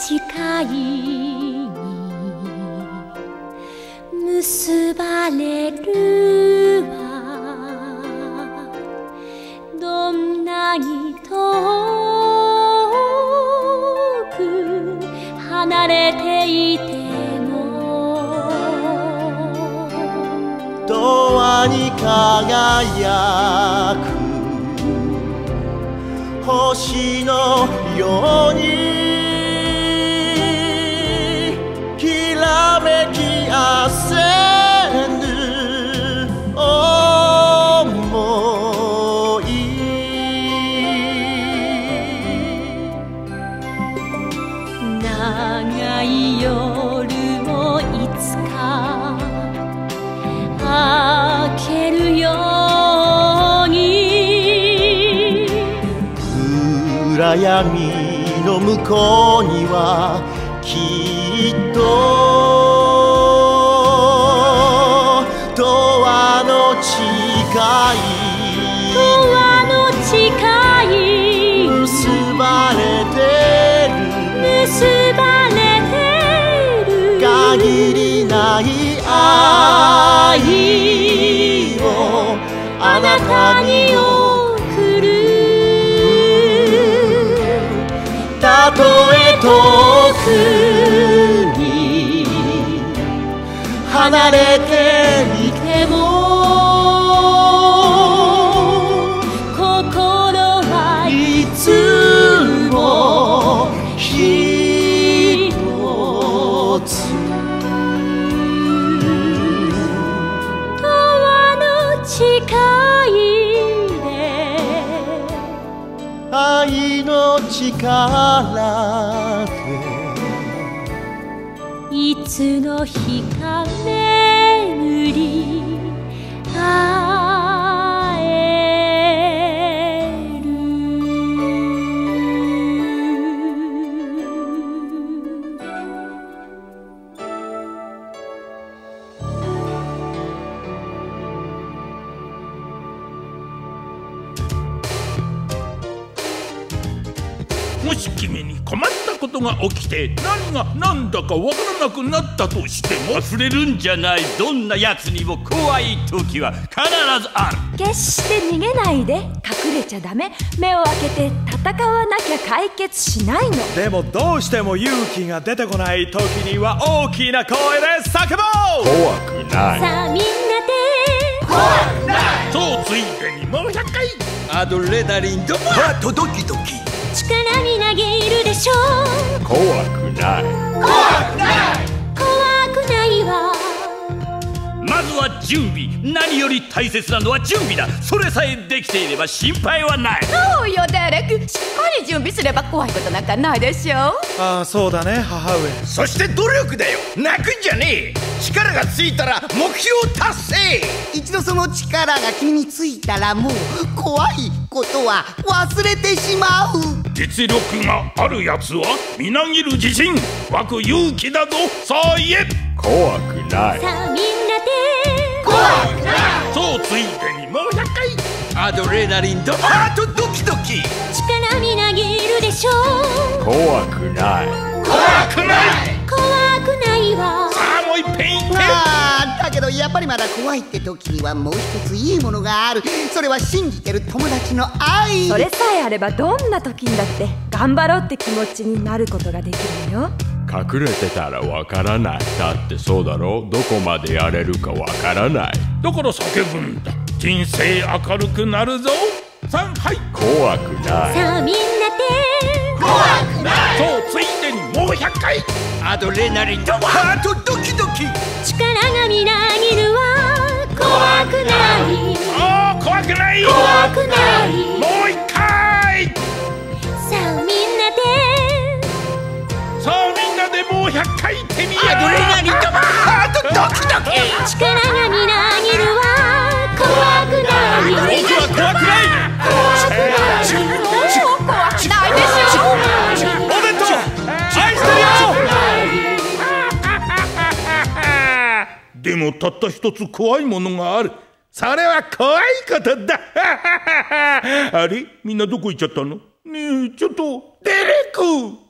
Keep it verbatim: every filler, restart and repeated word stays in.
誓いに結ばれるわ。どんなに遠く離れていても永遠に輝く星のようにきらめきあせぬ想い。 長い夜もいつか明けるように暗闇の向こうにはきっと永遠の誓い永遠の誓い結ばれてる結ばれてる限りない愛をあなたに送る。たとえ遠くに離れていても心はいつもひとつ。 永遠の誓いで愛の力でいつの日か巡り会える。 もし君に困ったことが起きて何が何だかわからなくなったとしても忘れるんじゃない。どんな奴にも怖い時は必ずある。 決して逃げないで、隠れちゃダメ。目を開けて戦わなきゃ解決しないの。 でもどうしても勇気が出てこない時には大きな声で叫ぼう。 怖くないさあみんなで怖くない。そうついでにもうひゃっかいアドレナリンドハートドキドキ。 力みなぎるでしょう。 怖くない怖くない怖くないわ。 まずは準備。何より大切なのは準備だ。それさえできていれば心配はない。 そうよデレク、しっかり準備すれば怖いことなんかないでしょ。 ああそうだね母上。 そして努力だよ。泣くんじゃねえ。力がついたら目標達成。 一度その力が君についたらもう怖いことは忘れてしまう。 実力があるやつはみなぎる自信湧く勇気だぞ。さあ言え。 怖くないさあみんなで怖くない。そうついでにもうひゃっかいアドレナリンドハートドキドキ。 力みなぎるでしょう。 怖くない怖くない怖くないわ。 さあもういっぺん言って。 ああだけどやっぱりまだ怖いって時にはもう一ついいものがある。それは信じてる友達の愛。 それさえあればどんな時にだって頑張ろうって気持ちになることができるのよ。 隠れてたらわからない。だってそうだろう。どこまでやれるかわからない。 だから叫ぶんだ。人生明るくなるぞ。さあはい怖くないさあみんなで怖くない。そうついでにもうひゃっかいアドレナリンドハートドキドキ。 力がみなぎるわ。怖くないああ怖くない怖くないもう一回。 さあみんなでさあみんなでもうひゃっかい言ってみよう。 アドレナリンドハートドキドキ。 力がみなぎるわ。怖くない僕は怖くない。 もう怖くないでしょ。 お弁当愛してるよ。 でもたった一つ怖いものがある。それは怖いことだ。あれみんなどこ行っちゃったの。ねえちょっとデレク。